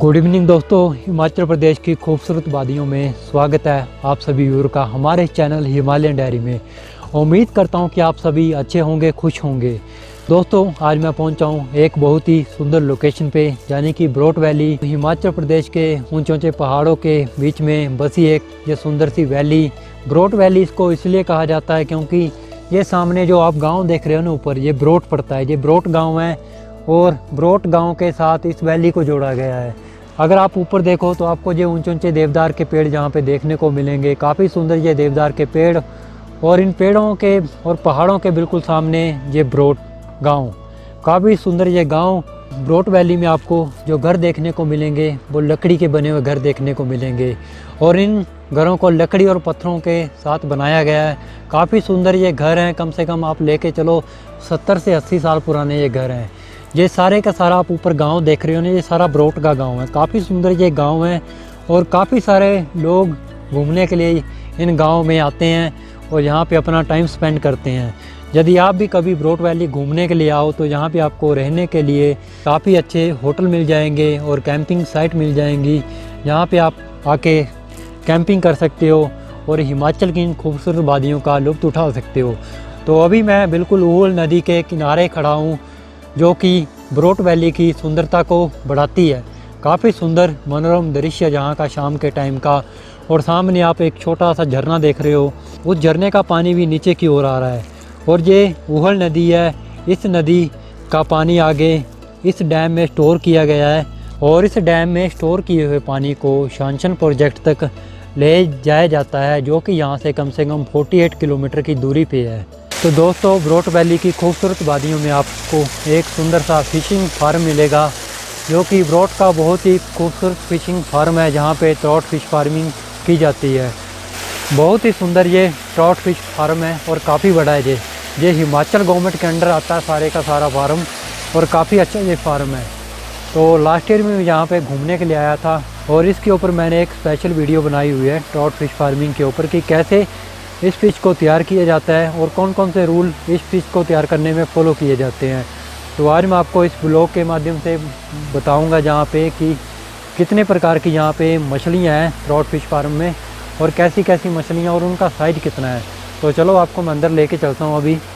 Good evening दोस्तों, हिमाचल प्रदेश की खूबसूरत वादियों में स्वागत है आप सभी व्यूअर का हमारे चैनल हिमालयन डायरी में। उम्मीद करता हूं कि आप सभी अच्छे होंगे, खुश होंगे। दोस्तों आज मैं पहुंचा हूं एक बहुत ही सुंदर लोकेशन पे, यानी कि ब्रोट वैली। हिमाचल प्रदेश के ऊंचे ऊंचे पहाड़ों के बीच में बसी एक ये सुंदर सी वैली। ब्रोट वैली इसको इसलिए कहा जाता है क्योंकि ये सामने जो आप गाँव देख रहे हो ना ऊपर, ये ब्रोट पड़ता है। ये ब्रोट गाँव है और ब्रोट गांव के साथ इस वैली को जोड़ा गया है। अगर आप ऊपर देखो तो आपको ये ऊंचे ऊंचे देवदार के पेड़ जहाँ पे देखने को मिलेंगे। काफ़ी सुंदर ये देवदार के पेड़, और इन पेड़ों के और पहाड़ों के बिल्कुल सामने ये ब्रोट गांव। काफ़ी सुंदर ये गांव। ब्रोट वैली में आपको जो घर देखने को मिलेंगे वो लकड़ी के बने हुए घर देखने को मिलेंगे, और इन घरों को लकड़ी और पत्थरों के साथ बनाया गया है। काफ़ी सुंदर ये घर हैं। कम से कम आप लेके चलो 70 से 80 साल पुराने ये घर हैं। ये सारे का सारा आप ऊपर गांव देख रहे हो ना, ये सारा ब्रोट का गांव है। काफ़ी सुंदर ये गांव है और काफ़ी सारे लोग घूमने के लिए इन गांव में आते हैं और यहाँ पे अपना टाइम स्पेंड करते हैं। यदि आप भी कभी ब्रोट वैली घूमने के लिए आओ तो यहाँ पे आपको रहने के लिए काफ़ी अच्छे होटल मिल जाएंगे और कैंपिंग साइट मिल जाएंगी। यहाँ पे आप आके कैंपिंग कर सकते हो और हिमाचल की इन खूबसूरत वादियों का लुत्फ़ उठा सकते हो। तो अभी मैं बिल्कुल ऊहल नदी के किनारे खड़ा हूँ, जो कि ब्रोट वैली की सुंदरता को बढ़ाती है। काफ़ी सुंदर मनोरम दृश्य जहाँ का शाम के टाइम का। और सामने आप एक छोटा सा झरना देख रहे हो, उस झरने का पानी भी नीचे की ओर आ रहा है। और ये ऊहल नदी है। इस नदी का पानी आगे इस डैम में स्टोर किया गया है, और इस डैम में स्टोर किए हुए पानी को शांशन प्रोजेक्ट तक ले जाया जाता है, जो कि यहाँ से कम 48 किलोमीटर की दूरी पे है। तो दोस्तों ब्रोट वैली की खूबसूरत वादियों में आपको एक सुंदर सा फिशिंग फार्म मिलेगा, जो कि ब्रोट का बहुत ही खूबसूरत फिशिंग फार्म है, जहाँ पे ट्राउट फिश फार्मिंग की जाती है। बहुत ही सुंदर ये ट्राउट फिश फार्म है और काफ़ी बड़ा है। ये हिमाचल गवर्नमेंट के अंडर आता है सारे का सारा फार्म, और काफ़ी अच्छा ये फार्म है। तो लास्ट ईयर में यहाँ पे घूमने के लिए आया था, और इसके ऊपर मैंने एक स्पेशल वीडियो बनाई हुई है ट्राउट फिश फार्मिंग के ऊपर, कि कैसे इस फ़िश को तैयार किया जाता है और कौन कौन से रूल इस फ़िश को तैयार करने में फ़ॉलो किए जाते हैं। तो आज मैं आपको इस ब्लॉग के माध्यम से बताऊंगा जहाँ पे कि कितने प्रकार की यहाँ पे मछलियाँ हैं ट्राउट फिश फार्म में, और कैसी कैसी मछलियाँ और उनका साइज़ कितना है। तो चलो आपको मैं अंदर लेके चलता हूँ अभी।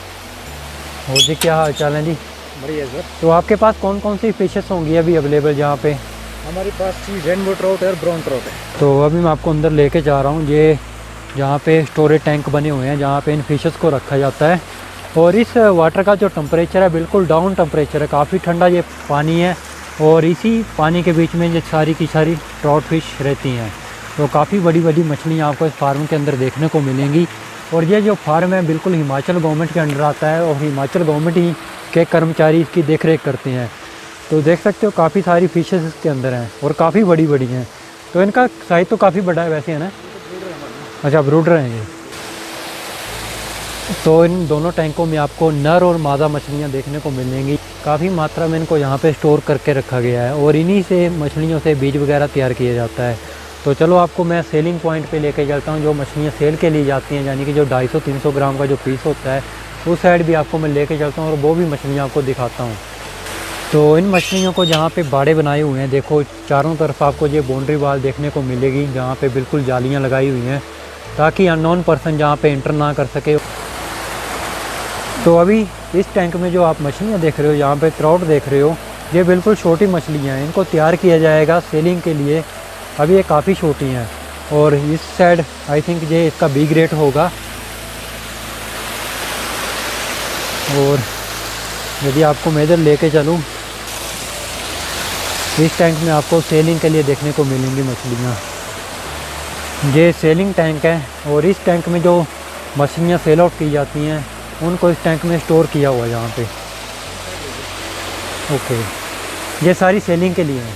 और जी क्या हाल चाल है जी? बढ़िया सर। तो आपके पास कौन कौन सी फिशेस होंगी अभी अवेलेबल यहाँ पे? हमारे पास रेनबो ट्राउट है और ब्राउन ट्राउट है। तो अभी मैं आपको अंदर लेके जा रहा हूँ। ये जहाँ पे स्टोरेज टैंक बने हुए हैं, जहाँ पे इन फिशेस को रखा जाता है। और इस वाटर का जो टेम्परेचर है बिल्कुल डाउन टेम्परेचर है। काफ़ी ठंडा ये पानी है, और इसी पानी के बीच में ये सारी की सारी ट्राउट फिश रहती हैं। तो काफ़ी बड़ी बड़ी मछलियाँ आपको इस फार्म के अंदर देखने को मिलेंगी। और ये जो फार्म है बिल्कुल हिमाचल गवर्नमेंट के अंडर आता है, और हिमाचल गवर्नमेंट ही के कर्मचारी इसकी देख रेख करते हैं। तो देख सकते हो काफ़ी सारी फिशेस इसके अंदर हैं और काफ़ी बड़ी बड़ी हैं। तो इनका साइज़ तो काफ़ी बड़ा है वैसे, है ना? अच्छा, ब्रूडर हैं ये। तो इन दोनों टैंकों में आपको नर और मादा मछलियाँ देखने को मिलेंगी। काफ़ी मात्रा में इनको यहाँ पे स्टोर करके रखा गया है, और इन्हीं से मछलियों से बीज वगैरह तैयार किया जाता है। तो चलो आपको मैं सेलिंग पॉइंट पे लेके चलता हूँ, जो मछलियाँ सेल के लिए जाती हैं, यानी कि जो 250-300 ग्राम का जो पीस होता है, उस साइड भी आपको मैं लेके चलता हूँ और वो भी मछलियाँ आपको दिखाता हूँ। तो इन मछलियों को जहाँ पे बाड़े बनाए हुए हैं, देखो चारों तरफ आपको ये बाउंड्री वाल देखने को मिलेगी, जहाँ पे बिल्कुल जालियाँ लगाई हुई हैं, ताकि अननोन पर्सन जहाँ पे एंटर ना कर सके। तो अभी इस टैंक में जो आप मछलियाँ देख रहे हो, यहाँ पे ट्राउट देख रहे हो, ये बिल्कुल छोटी मछलियाँ हैं। इनको तैयार किया जाएगा सेलिंग के लिए। अभी ये काफ़ी छोटी हैं, और इस साइड आई थिंक ये इसका बी ग्रेड होगा। और यदि आपको मैं इधर लेके चलूँ, इस टैंक में आपको सेलिंग के लिए देखने को मिलेंगी मछलियाँ। ये सेलिंग टैंक है, और इस टैंक में जो मछलियाँ सेल आउट की जाती हैं उनको इस टैंक में स्टोर किया हुआ है यहाँ पे। ओके, ये सारी सेलिंग के लिए है।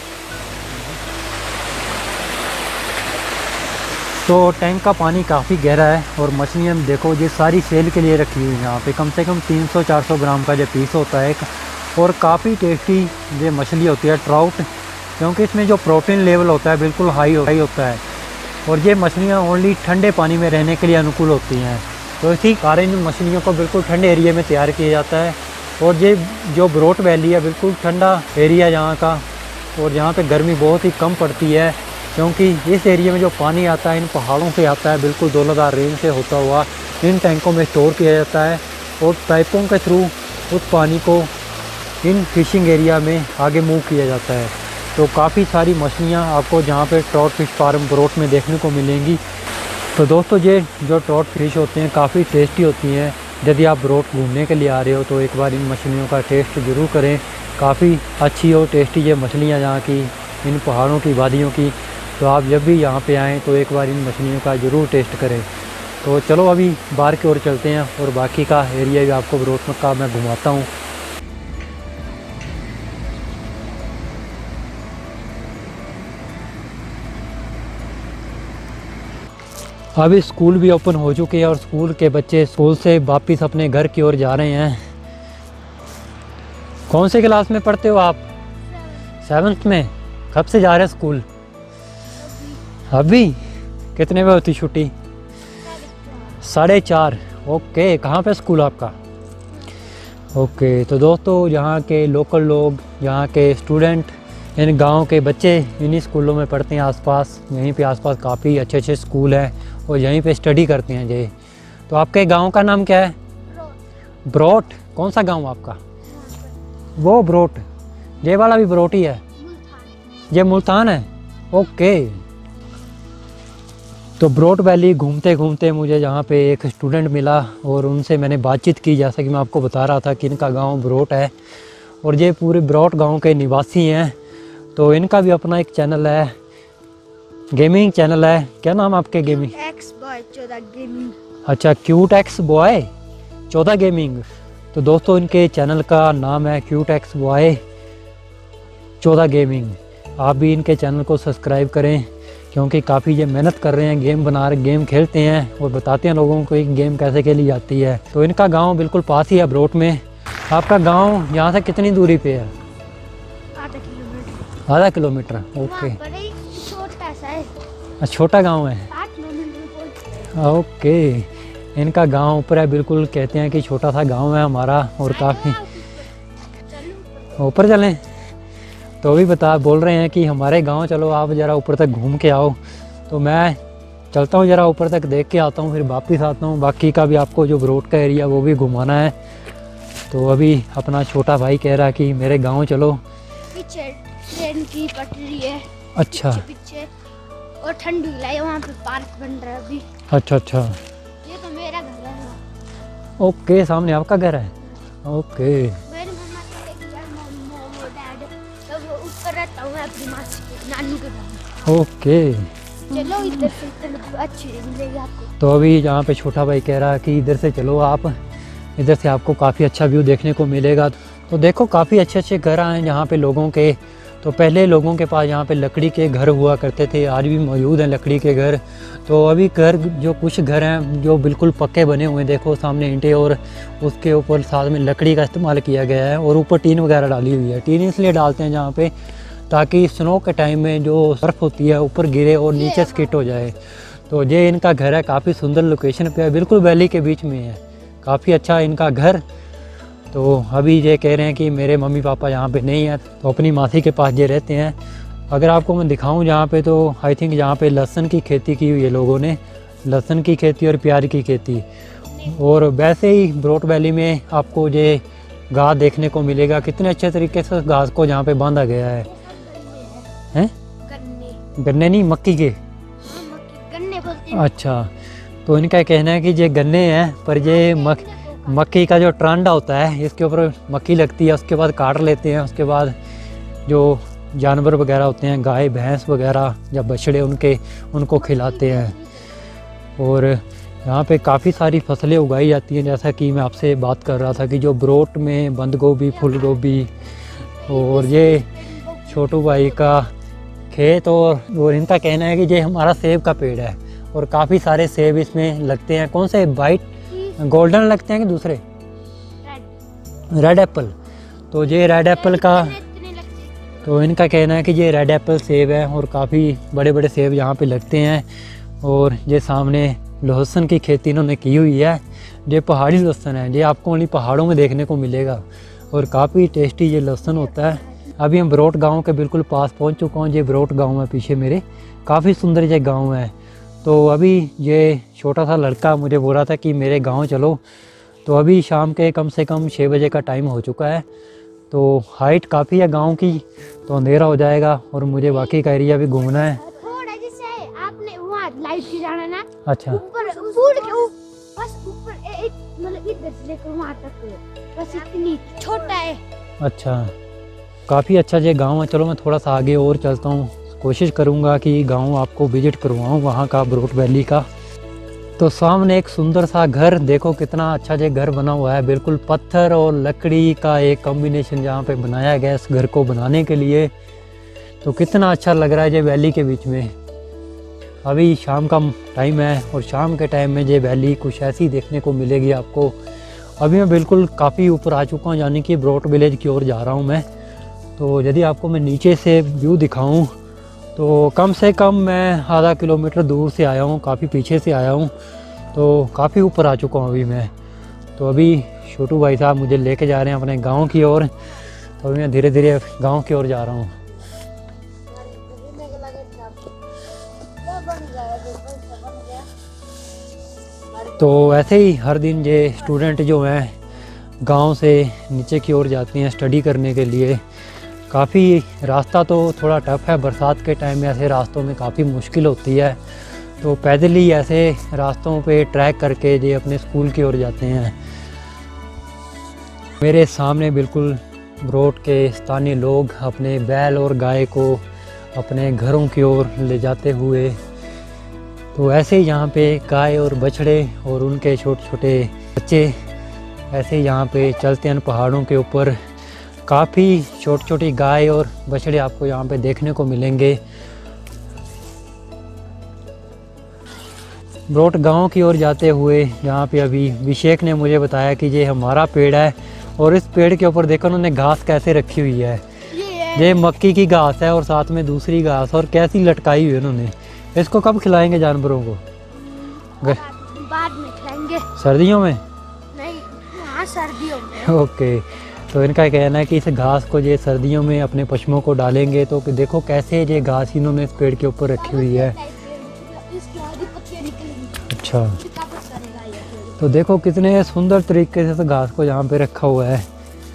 तो टैंक का पानी काफ़ी गहरा है, और मछलियाँ देखो ये सारी सेल के लिए रखी हुई हैं यहाँ पे। कम से कम 300-400 ग्राम का जो पीस होता है एक, और काफ़ी टेस्टी ये मछली होती है ट्राउट, क्योंकि इसमें जो प्रोटीन लेवल होता है बिल्कुल हाई होता है। और ये मछलियाँ ओनली ठंडे पानी में रहने के लिए अनुकूल होती हैं। तो इसी कारण इन मछलियों को बिल्कुल ठंडे एरिया में तैयार किया जाता है। और ये जो ब्रोट वैली है बिल्कुल ठंडा एरिया यहाँ का, और यहाँ पे गर्मी बहुत ही कम पड़ती है, क्योंकि इस एरिया में जो पानी आता है इन पहाड़ों से आता है, बिल्कुल दौलतदार रेंज से होता हुआ इन टैंकों में स्टोर किया जाता है और पाइपों के थ्रू उस पानी को इन फिशिंग एरिया में आगे मूव किया जाता है। तो काफ़ी सारी मछलियाँ आपको जहाँ पे ट्रॉट फिश फार्म ब्रोट में देखने को मिलेंगी। तो दोस्तों ये जो ट्रॉट फिश होते हैं काफ़ी टेस्टी होती हैं। यदि आप ब्रोट घूमने के लिए आ रहे हो तो एक बार इन मछलियों का टेस्ट ज़रूर करें। काफ़ी अच्छी और टेस्टी ये मछलियाँ यहाँ की, इन पहाड़ों की वादियों की। तो आप जब भी यहाँ पे आएँ तो एक बार इन मछलियों का ज़रूर टेस्ट करें। तो चलो अभी बाहर की ओर चलते हैं और बाकी का एरिया भी आपको ब्रोट में का मैं घुमाता हूँ। अभी स्कूल भी ओपन हो चुके हैं और स्कूल के बच्चे स्कूल से वापस अपने घर की ओर जा रहे हैं। कौन से क्लास में पढ़ते हो आप? 7th में। कब से जा रहे हैं स्कूल? अभी। कितने बजे होती छुट्टी? 4:30। ओके, कहाँ पे स्कूल आपका? ओके, तो दोस्तों यहाँ के लोकल लोग, यहाँ के स्टूडेंट, इन गांव के बच्चे इन्हीं स्कूलों में पढ़ते हैं आसपास। यहीं पे आसपास काफ़ी अच्छे अच्छे स्कूल हैं और यहीं पे स्टडी करते हैं जी। तो आपके गांव का नाम क्या है? ब्रोट। कौन सा गांव आपका? वो ब्रोट। ये वाला भी ब्रोट ही है? ये मुल्तान है। ओके। तो ब्रोट वैली घूमते घूमते मुझे यहाँ पे एक स्टूडेंट मिला और उनसे मैंने बातचीत की, जैसा कि मैं आपको बता रहा था कि इनका गांव ब्रोट है और ये पूरे ब्रोट गांव के निवासी हैं। तो इनका भी अपना एक चैनल है, गेमिंग चैनल है। क्या नाम आपके गेमिंग? गेमिंग। अच्छा, क्यूट एक्स बॉय 14 गेमिंग। तो दोस्तों इनके चैनल का नाम है क्यूट एक्स बॉय 14 गेमिंग। आप भी इनके चैनल को सब्सक्राइब करें, क्योंकि काफ़ी ये मेहनत कर रहे हैं, गेम खेलते हैं और बताते हैं लोगों को एक गेम कैसे खेली जाती है। तो इनका गांव बिल्कुल पास ही है ब्रोट में। आपका गांव यहाँ से कितनी दूरी पे है? आधा किलोमीटर। ओके, छोटा गांव है। ओके, इनका गांव ऊपर है, बिल्कुल कहते हैं कि छोटा सा गांव है हमारा और काफ़ी। ऊपर चलें? तो अभी बोल रहे हैं कि हमारे गांव चलो, आप ज़रा ऊपर तक घूम के आओ। तो मैं चलता हूँ, ज़रा ऊपर तक देख के आता हूँ, फिर वापस आता हूँ। बाकी का भी आपको जो ब्रोट का एरिया वो भी घुमाना है। तो अभी अपना छोटा भाई कह रहा है कि मेरे गांव चलो। पीछे ट्रेन की पटरी है। अच्छा, पीछे और ठंडी है, वहाँ पे पार्क बन रहा है अभी। अच्छा अच्छा। ये तो मेरा घर है। ओके, सामने आपका घर है। ओके। मेरी मम्मा तो एक यार मम्मा डैड सब ऊपर रहता हूँ अपनी मासी के नानी के घर। ओके, चलो इधर से इधर अच्छी मिलेगी आपको। तो अभी यहाँ पे छोटा भाई कह रहा है कि इधर से चलो आप, इधर से आपको काफ़ी अच्छा व्यू देखने को मिलेगा। तो देखो काफ़ी अच्छे अच्छे घर आए हैं यहाँ पे लोगों के। तो पहले लोगों के पास यहाँ पे लकड़ी के घर हुआ करते थे, आज भी मौजूद हैं लकड़ी के घर। तो अभी घर जो कुछ घर हैं जो बिल्कुल पक्के बने हुए हैं, देखो सामने ईंटें और उसके ऊपर साथ में लकड़ी का इस्तेमाल किया गया है और ऊपर टीन वगैरह डाली हुई है। टीन इसलिए डालते हैं जहाँ पे ताकि स्नो के टाइम में जो बर्फ़ होती है ऊपर गिरे और नीचे स्किट हो जाए। तो ये इनका घर है, काफ़ी सुंदर लोकेशन पे है, बिल्कुल वैली के बीच में है, काफ़ी अच्छा इनका घर। तो अभी ये कह रहे हैं कि मेरे मम्मी पापा यहाँ पे नहीं हैं, तो अपनी मासी के पास ये रहते हैं। अगर आपको मैं दिखाऊं जहाँ पे, तो आई थिंक यहाँ पे लहसुन की खेती की हुई है लोगों ने, लहसुन की खेती और प्याज की खेती। और वैसे ही ब्रोट वैली में आपको ये घास देखने को मिलेगा, कितने अच्छे तरीके से घास को यहाँ पे बांधा गया है। हैं? गन्ने नहीं, मक्की के। गन्ने बोलते हैं। अच्छा, तो इनका कहना है कि ये गन्ने हैं, पर ये मक्की का जो ट्रांडा होता है इसके ऊपर मक्की लगती है, उसके बाद काट लेते हैं। उसके बाद जो जानवर वगैरह होते हैं, गाय भैंस वगैरह या बछड़े, उनको खिलाते हैं। और यहाँ पे काफ़ी सारी फसलें उगाई जाती हैं, जैसा कि मैं आपसे बात कर रहा था कि जो ब्रोट में बंद गोभी, फूल गोभी, और ये छोटू भाई का खेत। और इनका कहना है कि ये हमारा सेब का पेड़ है और काफ़ी सारे सेब इसमें लगते हैं। कौन से? वाइट गोल्डन लगते हैं कि दूसरे? Red apple. तो ये रेड एप्पल का, तो इनका कहना है कि ये रेड एप्पल सेब है और काफ़ी बड़े बड़े सेब यहाँ पे लगते हैं। और ये सामने लहसुन की खेती इन्होंने की हुई है। ये पहाड़ी लहसुन है, ये आपको उन्हीं पहाड़ों में देखने को मिलेगा और काफ़ी टेस्टी ये लहसुन होता है। अभी हम बरोट गांव के बिल्कुल पास पहुंच चुका हूं। ये बरोट गांव है पीछे मेरे, काफ़ी सुंदर ये गांव है। तो अभी ये छोटा सा लड़का मुझे बोल रहा था कि मेरे गांव चलो। तो अभी शाम के कम से कम 6 बजे का टाइम हो चुका है। तो हाइट काफ़ी है गांव की, तो अंधेरा हो जाएगा और मुझे बाकी का एरिया भी घूमना है। थोड़ा जैसे आपने वहाँ लाइट की जाना ना, अच्छा, ऊपर फूट के बस ऊपर मतलब इधर से लेकर वहाँ तक बस इतनी छोटा है। अच्छा, काफ़ी अच्छा ये गांव है। चलो मैं थोड़ा सा आगे और चलता हूँ, कोशिश करूँगा कि गांव आपको विजिट करवाऊँ वहाँ का, बरोट वैली का। तो सामने एक सुंदर सा घर, देखो कितना अच्छा ये घर बना हुआ है। बिल्कुल पत्थर और लकड़ी का एक कॉम्बिनेशन जहाँ पे बनाया गया इस घर को बनाने के लिए। तो कितना अच्छा लग रहा है ये वैली के बीच में। अभी शाम का टाइम है और शाम के टाइम में ये वैली कुछ ऐसी देखने को मिलेगी आपको। अभी मैं बिल्कुल काफ़ी ऊपर आ चुका हूँ, यानी कि बरोट विलेज की ओर जा रहा हूँ मैं। तो यदि आपको मैं नीचे से व्यू दिखाऊँ तो कम से कम मैं आधा किलोमीटर दूर से आया हूँ, काफ़ी पीछे से आया हूँ। तो काफ़ी ऊपर आ चुका हूँ अभी मैं। तो अभी छोटू भाई साहब मुझे लेके जा रहे हैं अपने गांव की ओर। तो अभी मैं धीरे धीरे गांव की ओर जा रहा हूँ। तो ऐसे ही हर दिन ये स्टूडेंट जो हैं गांव से नीचे की ओर जाते हैं स्टडी करने के लिए। काफ़ी रास्ता तो थोड़ा टफ है, बरसात के टाइम में ऐसे रास्तों में काफ़ी मुश्किल होती है। तो पैदल ही ऐसे रास्तों पे ट्रैक करके ये अपने स्कूल की ओर जाते हैं। मेरे सामने बिल्कुल बरोट के स्थानीय लोग अपने बैल और गाय को अपने घरों की ओर ले जाते हुए, तो ऐसे ही यहाँ पे गाय और बछड़े और उनके छोटे छोटे बच्चे ऐसे ही यहाँ पे चलते हैं पहाड़ों के ऊपर। काफ़ी छोटी छोटी गाय और बछड़े आपको यहाँ पे देखने को मिलेंगे। बरोट गांव की ओर जाते हुए यहाँ पे अभी अभिषेक ने मुझे बताया कि ये हमारा पेड़ है और इस पेड़ के ऊपर देखो उन्होंने घास कैसे रखी हुई है। ये मक्की की घास है और साथ में दूसरी घास, और कैसी लटकाई हुई है उन्होंने। इसको कब खिलाएंगे जानवरों को? बाद में खिलाएंगे। सर्दियों में? नहीं, हाँ सर्दियों में। ओके, तो इनका कहना है कि इस घास को ये सर्दियों में अपने पशुओं को डालेंगे। तो देखो कैसे ये घास इन्होंने इस पेड़ के ऊपर रखी हुई है। अच्छा, तो देखो कितने सुंदर तरीके से इस घास को यहाँ पे रखा हुआ है।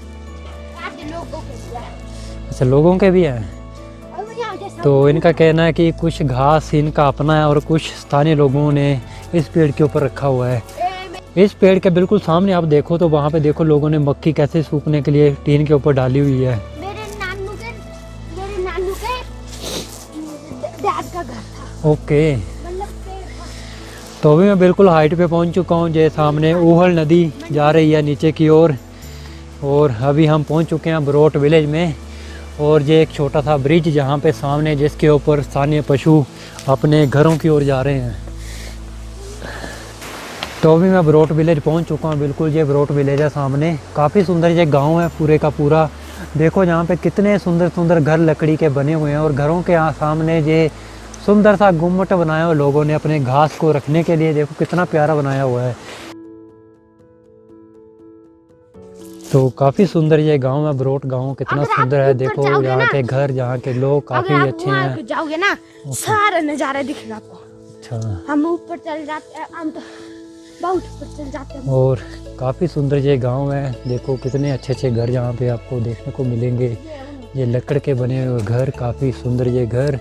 अच्छा, लोगों के भी हैं। तो इनका कहना है कि कुछ घास इनका अपना है और कुछ स्थानीय लोगों ने इस पेड़ के ऊपर रखा हुआ है। इस पेड़ के बिल्कुल सामने आप देखो तो वहाँ पे देखो लोगों ने मक्की कैसे सूखने के लिए टीन के ऊपर डाली हुई है। मेरे नानू के डैड का घर था। ओके, मतलब पेड़ था। तो अभी मैं बिल्कुल हाइट पे पहुँच चुका हूँ। ये सामने ऊहल नदी जा रही है नीचे की ओर, और अभी हम पहुँच चुके हैं बरोट विलेज में। और ये एक छोटा सा ब्रिज जहाँ पे सामने जिसके ऊपर स्थानीय पशु अपने घरों की ओर जा रहे हैं। तो अभी मैं बरोट विलेज पहुंच चुका हूं। बिल्कुल ये बरोट विलेज है सामने। काफ़ी सुंदर ये गांव है पूरे का पूरा। देखो यहाँ पे कितने सुंदर सुंदर घर लकड़ी के बने हुए हैं, और घरों के यहाँ सामने ये सुंदर सा गुम्मट बनाया हुआ लोगों ने अपने घास को रखने के लिए। देखो कितना प्यारा बनाया हुआ है। तो काफ़ी सुंदर ये गांव है बरोट गांव, कितना सुंदर है। देखो यहाँ के घर, यहाँ के लोग काफ़ी अच्छे हैं। जाओगे ना सारा नज़ारा दिखेगा आपको। अच्छा, हम ऊपर चल जाते हैं, हम तो बहुत ऊपर चल जाते हैं। और काफ़ी सुंदर ये गांव है। देखो कितने अच्छे अच्छे घर यहाँ पे आपको देखने को मिलेंगे। ये लकड़ के बने हुए घर, काफ़ी सुंदर ये घर।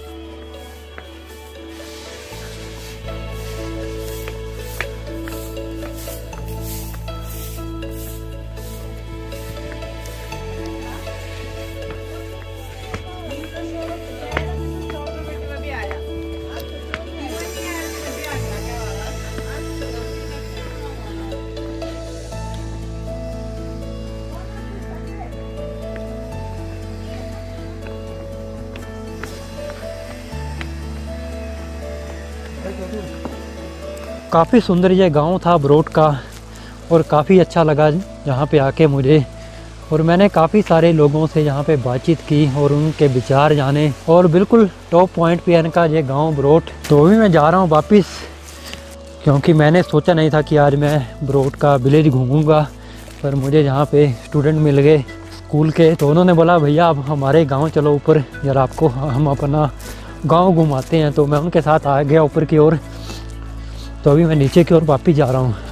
काफ़ी सुंदर ये गांव था बरोट का, और काफ़ी अच्छा लगा यहाँ पे आके मुझे। और मैंने काफ़ी सारे लोगों से यहाँ पे बातचीत की और उनके विचार जाने, और बिल्कुल टॉप पॉइंट पे इनका ये गांव बरोट। तो अभी मैं जा रहा हूँ वापस, क्योंकि मैंने सोचा नहीं था कि आज मैं बरोट का विलेज घूमूंगा, पर मुझे यहाँ पे स्टूडेंट मिल गए स्कूल के, तो उन्होंने बोला भैया आप हमारे गांव चलो ऊपर, यार आपको हम अपना गांव घुमाते हैं। तो मैं उनके साथ आ गया ऊपर की ओर। तो अभी मैं नीचे की ओर वापस जा रहा हूँ।